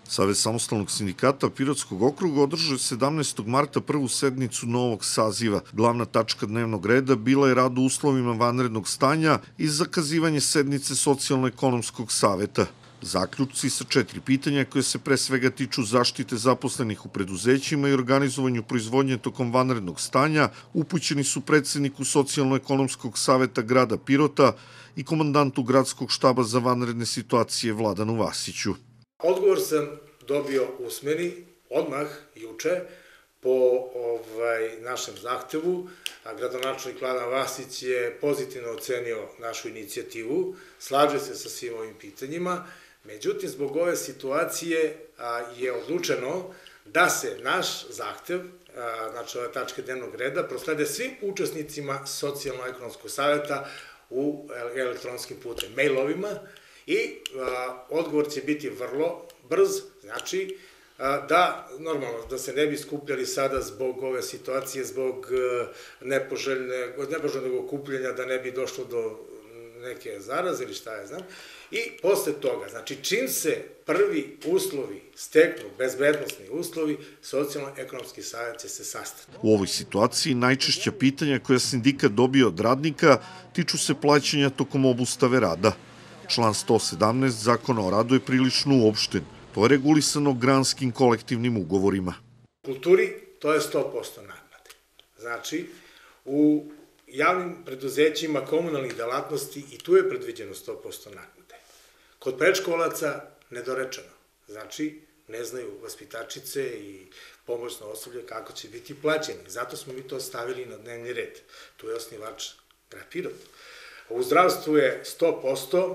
Savez samostalnog sindikata Pirotskog okruga održao je 17. marta prvu sednicu novog saziva. Glavna tačka dnevnog reda bila je rad u uslovima vanrednog stanja i zakazivanje sednice Socijalno-ekonomskog saveta. Zaključci sa 4 pitanja koje se pre svega tiču zaštite zaposlenih u preduzećima i organizovanju proizvodnje tokom vanrednog stanja upućeni su predsedniku Socijalno-ekonomskog saveta grada Pirota i komandantu gradskog štaba za vanredne situacije Vladanu Vasiću. Odgovor sam dobio usmeni odmah juče po našem zahtevu. Gradonačelnik Vladan Vasić je pozitivno ocenio našu inicijativu, slaže se sa svim ovim pitanjima. Međutim, zbog ove situacije je odlučeno da se naš zahtev, znači ove tačke dnevnog reda, proslede svim učesnicima Socijalno-ekonomskog saveta u elektronskim putem, mailovima, i odgovor će biti vrlo brz, znači da se ne bi skupljali sada zbog ove situacije, zbog nepoželjnog okupljanja, da ne bi došlo do neke zaraze ili šta je znam. I posle toga, znači čim se prvi uslovi steknu, bezbednosni uslovi, Socijalno-ekonomski savet će se sastati. U ovoj situaciji najčešća pitanja koja sindikat dobije od radnika tiču se plaćanja tokom obustave rada. Član 117 Zakona o radu je prilično uopšten. To je regulisano granskim kolektivnim ugovorima. U kulturi to je 100% naknade. Znači, u javnim preduzećima komunalnih delatnosti i tu je predviđeno 100% naknade. Kod predškolaca nedorečeno. Znači, ne znaju vaspitačice i pomoćno osoblje kako će biti plaćeni. Zato smo mi to stavili na dnevni red. Tu je osnivač grad Pirot. U zdravstvu je 100%,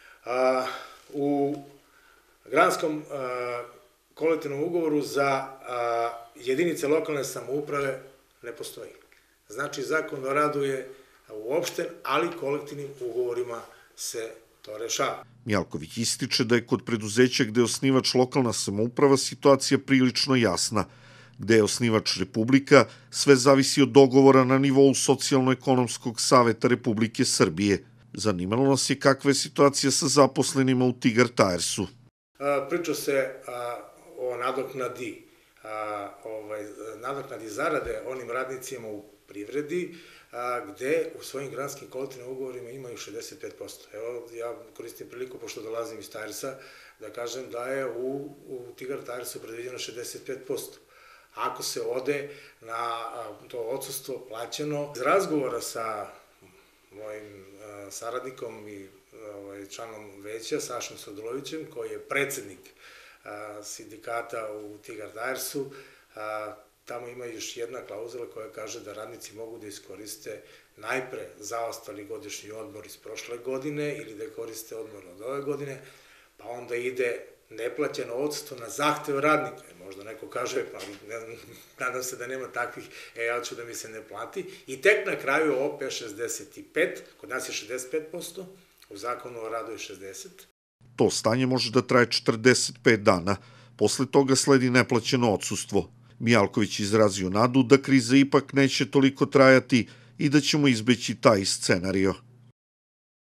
u granskom kolektivnom ugovoru za jedinice lokalne samouprave ne postoji. Znači, Zakon o radu je uopšten, ali kolektivnim ugovorima se to rešava. Mijalković ističe da je kod preduzeća gde je osnivač lokalna samouprava situacija prilično jasna. Gde je osnivač Republika, sve zavisi od dogovora na nivou Socijalno-ekonomskog saveta Republike Srbije. Zanimalo nas je kakva je situacija sa zaposlenima u Tigar Tiresu. Priča se o nadoknadi zarade onim radnicima u privredi, gde u svojim granskim kolektivnim ugovorima imaju 65%. Evo, ja koristim priliku, pošto dolazim iz Tiresa, da kažem da je u Tigar Tiresu predviđeno 65%. Ako se ode na to odsustvo plaćeno, iz razgovora sa mojim saradnikom i članom veća, Sašom Sodulovićem, koji je predsednik sindikata u Tigar Tiresu, tamo ima još jedna klauzula koja kaže da radnici mogu da iskoriste najpre zaostali godišnji odmor iz prošle godine ili da koriste odmor od ove godine, pa onda ide neplaćeno odsustvo na zahtev radnika. Možda neko kaže, pa nadam se da nema takvih, ja ću da mi se ne plati. I tek na kraju OP 65, kod nas je 65%, u Zakonu o radu je 60%. To stanje može da traje 45 dana. Posle toga sledi neplaćeno odsustvo. Mijalković izrazio nadu da kriza ipak neće toliko trajati i da ćemo izbeći taj scenario.